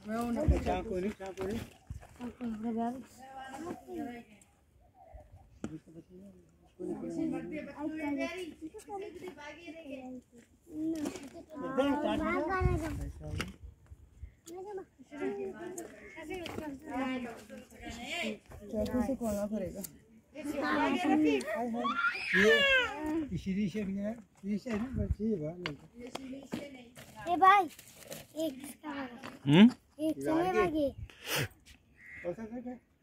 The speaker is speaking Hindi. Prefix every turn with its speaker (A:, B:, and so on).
A: चाकू नहीं चाकू से खोलना पड़ेगा। ये शीशे नहीं है, शीशे नहीं बच्ची है भाई।
B: ए भाई एक चले लगे।